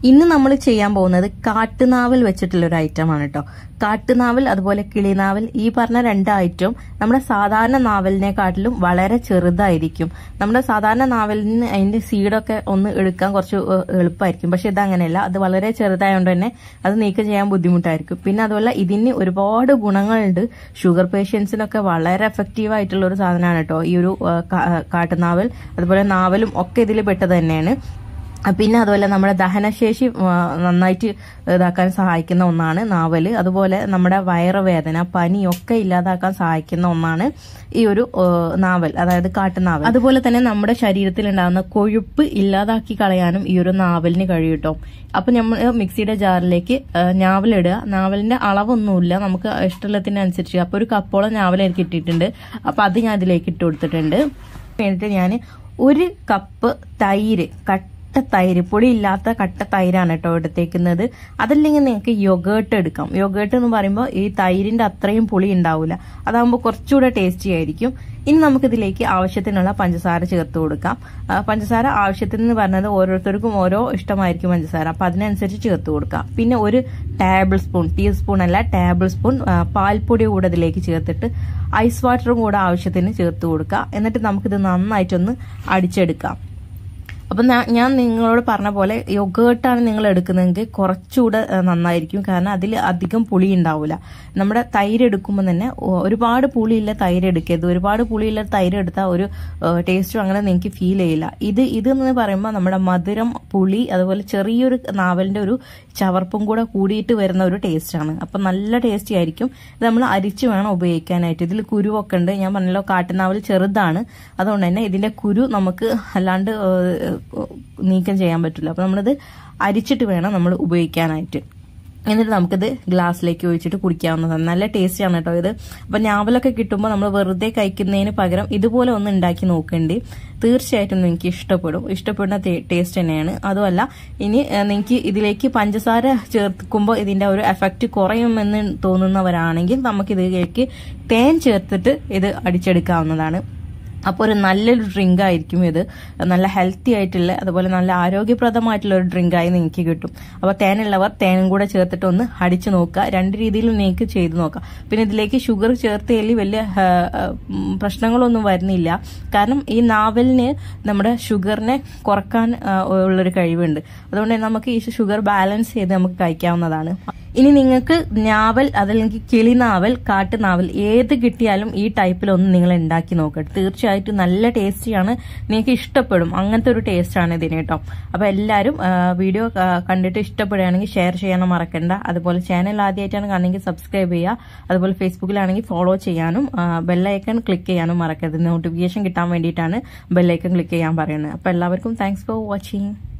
ഇന്ന് നമ്മൾ ചെയ്യാൻ പോകുന്നത് കാട്ടുനാവൽ വെച്ചിട്ടുള്ള ഒരു ഐറ്റമാണ് കേട്ടോ. കാട്ടുനാവൽ അതുപോലെ കിളിനാവൽ, ഈ പറഞ്ഞ രണ്ട് ഐറ്റം നമ്മുടെ സാധാരണ നാവലിനെക്കാട്ടിലും വളരെ ചെറുതായിരിക്കും. നമ്മുടെ സാധാരണ നാവലിന് അതിന്റെ സീഡൊക്കെ ഒന്ന് എടുക്കാൻ കുറച്ച് എളുപ്പമായിരിക്കും. പക്ഷെ ഇതങ്ങനെയല്ല, അത് വളരെ ചെറുതായതുകൊണ്ട് തന്നെ അത് നീക്കം ചെയ്യാൻ ബുദ്ധിമുട്ടായിരിക്കും. പിന്നെ അതുപോലെ ഇതിന് ഒരുപാട് ഗുണങ്ങളുണ്ട്. ഷുഗർ പേഷ്യൻസിനൊക്കെ വളരെ എഫക്റ്റീവ് ആയിട്ടുള്ള ഒരു സാധനമാണ് കേട്ടോ ഈ ഒരു കാട്ടുനാവൽ. അതുപോലെ നാവലും ഒക്കെ ഇതിൽ പെട്ടത് തന്നെയാണ്. പിന്നെ അതുപോലെ നമ്മുടെ ദഹനശേഷി നന്നായിട്ട് ഇതാക്കാൻ സഹായിക്കുന്ന ഒന്നാണ് നാവല്. അതുപോലെ നമ്മുടെ വയറുവേദന, പനിയൊക്കെ ഇല്ലാതാക്കാൻ സഹായിക്കുന്ന ഒന്നാണ് ഈ ഒരു നാവൽ, അതായത് കാട്ടുനാവൽ. അതുപോലെ തന്നെ നമ്മുടെ ശരീരത്തിൽ ഉണ്ടാകുന്ന കൊഴുപ്പ് ഇല്ലാതാക്കി കളയാനും ഈ ഒരു നാവലിന് കഴിയും കേട്ടോ. അപ്പൊ നമ്മൾ മിക്സിയുടെ ജാറിലേക്ക് ഞാവലിടുക. നാവലിന്റെ അളവൊന്നുമില്ല, നമുക്ക് ഇഷ്ടമുള്ളതിനനുസരിച്ച്. അപ്പൊ ഒരു കപ്പോളം ഞാവൽ എനിക്ക് ഇട്ടിട്ടുണ്ട്. അപ്പൊ അത് ഞാൻ അതിലേക്ക് ഇട്ട് കൊടുത്തിട്ടുണ്ട്. എന്നിട്ട് ഞാൻ 1 കപ്പ് തൈര്, തൈര്, പൊടി ഇല്ലാത്ത കട്ട തൈരാണ് കേട്ടോ എടുത്തേക്കുന്നത്. അതല്ലെങ്കിൽ നിങ്ങൾക്ക് യോഗേർട്ട് എടുക്കാം. യോഗേർട്ട് എന്ന് പറയുമ്പോൾ ഈ തൈരിന്റെ അത്രയും പുളി ഉണ്ടാവില്ല, അതാകുമ്പോൾ കുറച്ചുകൂടെ ടേസ്റ്റി ആയിരിക്കും. ഇനി നമുക്കിതിലേക്ക് ആവശ്യത്തിനുള്ള പഞ്ചസാര ചേർത്ത് കൊടുക്കാം. പഞ്ചസാര ആവശ്യത്തിന് പറഞ്ഞത് ഓരോരുത്തർക്കും ഓരോ ഇഷ്ടമായിരിക്കും പഞ്ചസാര, അപ്പൊ അതിനനുസരിച്ച് ചേർത്ത് കൊടുക്കാം. പിന്നെ 1 ടേബിൾ സ്പൂൺ, ടീസ്പൂൺ അല്ല ടേബിൾ സ്പൂൺ പാൽപ്പൊടി കൂടെ ഇതിലേക്ക് ചേർത്തിട്ട് ഐസ് വാട്ടറും കൂടെ ആവശ്യത്തിന് ചേർത്ത് കൊടുക്കുക. എന്നിട്ട് നമുക്കിത് നന്നായിട്ടൊന്ന് അടിച്ചെടുക്കാം. അപ്പം ഞാൻ നിങ്ങളോട് പറഞ്ഞ പോലെ യോഗേർട്ടാണ് നിങ്ങൾ എടുക്കുന്നതെങ്കിൽ കുറച്ചുകൂടെ നന്നായിരിക്കും. കാരണം അതിൽ അധികം പുളി ഉണ്ടാവില്ല. നമ്മുടെ തൈര് എടുക്കുമ്പോൾ തന്നെ ഒരുപാട് പുളിയില്ല തൈര് എടുക്കരുത്. ഒരുപാട് പുളിയില്ല തൈര് എടുത്താൽ ഒരു ടേസ്റ്റും അങ്ങനെ നിങ്ങൾക്ക് ഫീൽ ചെയ്യില്ല. ഇതെന്ന് പറയുമ്പോൾ നമ്മുടെ മധുരം, പുളി, അതുപോലെ ചെറിയൊരു നാവലിന്റെ ഒരു ചവർപ്പും കൂടെ കൂടിയിട്ട് വരുന്ന ഒരു ടേസ്റ്റാണ്. അപ്പം നല്ല ടേസ്റ്റി ആയിരിക്കും. ഇത് നമ്മൾ അരിച്ച് വേണം ഉപയോഗിക്കാനായിട്ട്. ഇതിൽ കുരുവൊക്കെ ഉണ്ട്. ഞാൻ പറഞ്ഞല്ലോ കാട്ടുനാവൽ ചെറുതാണ്, അതുകൊണ്ട് തന്നെ ഇതിന്റെ കുരു നമുക്ക് അല്ലാണ്ട് നീക്കം ചെയ്യാൻ പറ്റില്ല. അപ്പൊ നമ്മളിത് അരിച്ചിട്ട് വേണം നമ്മൾ ഉപയോഗിക്കാനായിട്ട്. എന്നിട്ട് നമുക്കിത് ഗ്ലാസ്സിലേക്ക് ഒഴിച്ചിട്ട് കുടിക്കാവുന്നതാണ്. നല്ല ടേസ്റ്റി ആണ് കേട്ടോ ഇത്. അപ്പൊ ഞാവലൊക്കെ കിട്ടുമ്പോൾ നമ്മൾ വെറുതെ കഴിക്കുന്നതിന് പകരം ഇതുപോലെ ഒന്ന് ഉണ്ടാക്കി നോക്കേണ്ടി. തീർച്ചയായിട്ടും നിങ്ങൾക്ക് ഇഷ്ടപ്പെടുന്ന ടേസ്റ്റ് തന്നെയാണ്. അതുമല്ല, ഇനി നിങ്ങൾക്ക് ഇതിലേക്ക് പഞ്ചസാര ചേർക്കുമ്പോൾ ഇതിന്റെ ഒരു എഫക്റ്റ് കുറയുമെന്ന് തോന്നുന്നവരാണെങ്കിൽ നമുക്കിതിലേക്ക് തേൻ ചേർത്തിട്ട് ഇത് അടിച്ചെടുക്കാവുന്നതാണ്. അപ്പോൾ ഒരു നല്ലൊരു ഡ്രിങ്ക് ആയിരിക്കും ഇത്. നല്ല ഹെൽത്തി ആയിട്ടുള്ള, അതുപോലെ നല്ല ആരോഗ്യപ്രദമായിട്ടുള്ള ഒരു ഡ്രിങ്കായി നിങ്ങൾക്ക് കിട്ടും. അപ്പോൾ തേനുള്ളവർ തേനും കൂടെ ചേർത്തിട്ട് ഒന്ന് അടിച്ചു നോക്കുക. 2 രീതിയിലും നിങ്ങൾക്ക് ചെയ്ത് നോക്കാം. പിന്നെ ഇതിലേക്ക് ഷുഗർ ചേർത്തതിൽ വലിയ പ്രശ്നങ്ങളൊന്നും വരുന്നില്ല. കാരണം ഈ നാവലിന് നമ്മുടെ ഷുഗറിനെ കുറക്കാൻ ഉള്ളൊരു കഴിവുണ്ട്. അതുകൊണ്ട് നമുക്ക് ഈ ഷുഗർ ബാലൻസ് ചെയ്ത് നമുക്ക് കഴിക്കാവുന്നതാണ്. ഇനി നിങ്ങൾക്ക് ഞാവൽ, അതല്ലെങ്കിൽ കിളിനാവൽ, കാട്ടുനാവൽ ഏത് കിട്ടിയാലും ഈ ടൈപ്പിലൊന്ന് നിങ്ങൾ ഉണ്ടാക്കി നോക്കട്ടെ. തീർച്ചയായിട്ടും നല്ല ടേസ്റ്റിയാണ്, നിങ്ങൾക്ക് ഇഷ്ടപ്പെടും. അങ്ങനത്തെ ഒരു ടേസ്റ്റാണ് ഇതിന് കേട്ടോ. അപ്പൊ എല്ലാവരും വീഡിയോ കണ്ടിട്ട് ഇഷ്ടപ്പെടുകയാണെങ്കിൽ ഷെയർ ചെയ്യാനും മറക്കണ്ട. അതുപോലെ ചാനൽ ആദ്യമായിട്ടാണ് കാണുമെങ്കിൽ സബ്സ്ക്രൈബ് ചെയ്യുക. അതുപോലെ ഫേസ്ബുക്കിലാണെങ്കിൽ ഫോളോ ചെയ്യാനും ബെല്ലൈക്കൺ ക്ലിക്ക് ചെയ്യാനും മറക്കരുത്. നോട്ടിഫിക്കേഷൻ കിട്ടാൻ വേണ്ടിയിട്ടാണ് ബെല്ലൈക്കൺ ക്ലിക്ക് ചെയ്യാൻ പറയുന്നത്. അപ്പൊ എല്ലാവർക്കും താങ്ക്സ് ഫോർ വാച്ചിങ്.